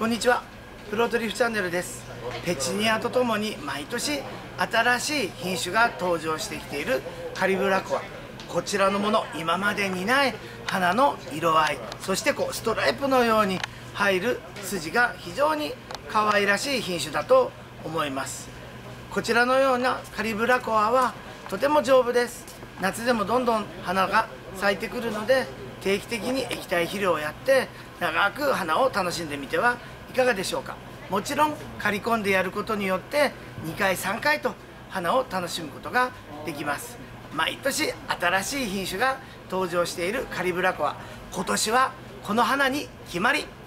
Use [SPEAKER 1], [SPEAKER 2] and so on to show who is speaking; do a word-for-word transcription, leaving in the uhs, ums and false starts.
[SPEAKER 1] こんにちは、プロトリュフチャンネルです。ペチュニアとともに毎年新しい品種が登場してきているカリブラコア。こちらのもの、今までにない花の色合い、そしてこうストライプのように入る筋が非常に可愛らしい品種だと思います。こちらのようなカリブラコアはとても丈夫です。夏でもどんどん花が咲いてくるので、定期的に液体肥料をやって長く花を楽しんでみてはいかがでしょうか。もちろん刈り込んでやることによってにかいさんかいと花を楽しむことができます。毎年新しい品種が登場しているカリブラコア、今年はこの花に決まり。